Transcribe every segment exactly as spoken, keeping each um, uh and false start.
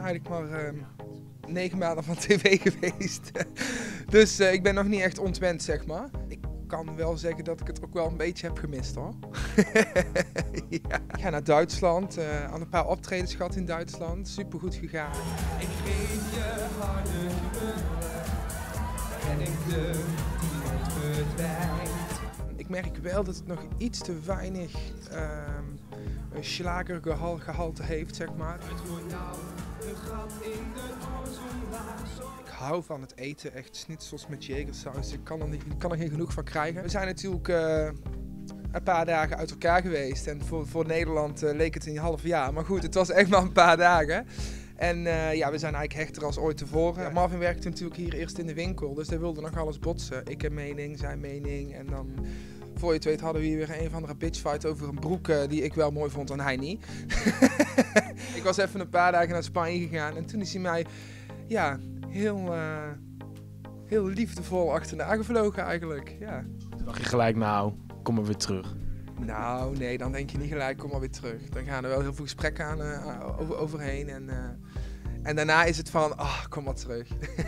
eigenlijk maar uh, negen maanden van tv geweest. Dus uh, ik ben nog niet echt ontwend, zeg maar. Ik kan wel zeggen dat ik het ook wel een beetje heb gemist, hoor. Ja. Ik ga naar Duitsland, uh, aan een paar optredens gehad in Duitsland. Super goed gegaan. Ik geef je harde en ik de die verdwijnt. Ik merk wel dat het nog iets te weinig uh, een slagergehalte heeft, zeg maar. Ik hou van het eten, echt schnitzels met jegersaus. Ik kan er, niet, ik kan er geen genoeg van krijgen. We zijn natuurlijk uh, een paar dagen uit elkaar geweest en voor, voor Nederland uh, leek het een half jaar. Maar goed, het was echt maar een paar dagen. En uh, ja, we zijn eigenlijk hechter als ooit tevoren. Ja, Marvin werkte natuurlijk hier eerst in de winkel, dus hij wilde nog alles botsen. Ik heb mening, zijn mening en dan... Voor je het weet hadden we hier weer een of andere bitchfight over een broek uh, die ik wel mooi vond en hij niet. Ik was even een paar dagen naar Spanje gegaan en toen is hij mij ja, heel, uh, heel liefdevol achterna gevlogen eigenlijk. Ja. Toen dacht je gelijk, nou, kom maar weer terug. Nou nee, dan denk je niet gelijk, kom maar weer terug. Dan gaan er wel heel veel gesprekken aan, uh, over, overheen en, uh, en daarna is het van, ah, oh, kom maar terug.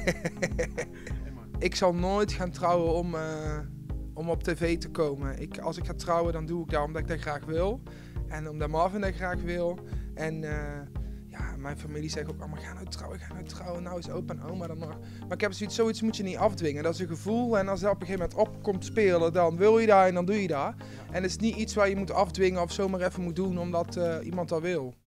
Ik zal nooit gaan trouwen om... Uh, om op tv te komen. Ik, als ik ga trouwen, dan doe ik dat omdat ik dat graag wil. En omdat Marvin dat graag wil. En uh, ja, mijn familie zegt ook allemaal, ga nou trouwen, ga nou trouwen. Nou is opa en oma dan nog. Maar ik heb zoiets, zoiets moet je niet afdwingen. Dat is een gevoel. En als dat op een gegeven moment op komt spelen, dan wil je dat en dan doe je dat. En het is niet iets waar je moet afdwingen of zomaar even moet doen omdat uh, iemand dat wil.